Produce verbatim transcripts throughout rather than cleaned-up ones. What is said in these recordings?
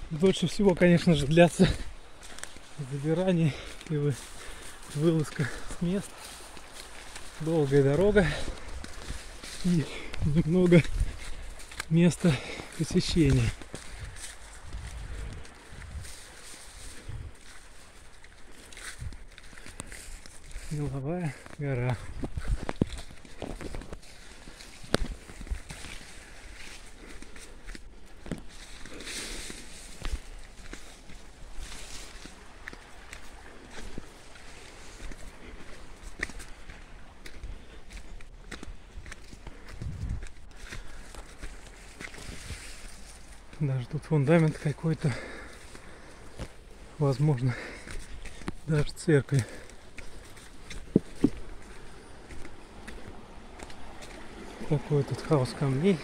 Дольше всего, конечно же, длятся забирание и вы, вылазка с мест. Долгая дорога и немного места посещения. Меловая гора. Даже тут фундамент какой-то, возможно, даже церкви. Такой тут хаос камней,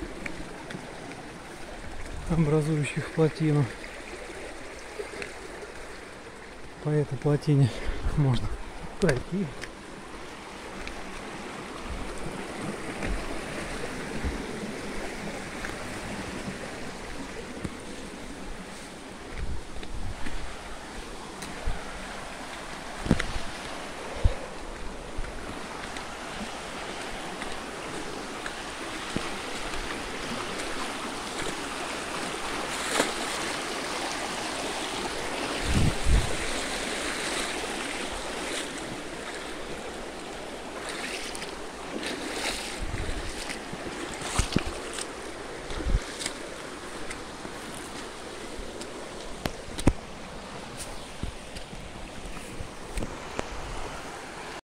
образующих плотину. По этой плотине можно пройти.